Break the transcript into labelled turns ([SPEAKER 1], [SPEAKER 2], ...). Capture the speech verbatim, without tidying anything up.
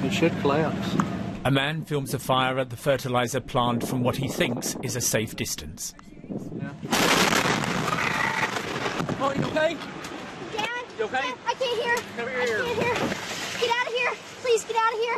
[SPEAKER 1] It should collapse.
[SPEAKER 2] A man films a fire at the fertiliser plant from what he thinks is a safe distance.
[SPEAKER 1] Yeah.
[SPEAKER 3] Oh, you okay?
[SPEAKER 4] Dad?
[SPEAKER 3] You okay?
[SPEAKER 4] Dad, I can't hear.
[SPEAKER 3] Come here.
[SPEAKER 4] I can't hear. Get out of here. Please get out of here.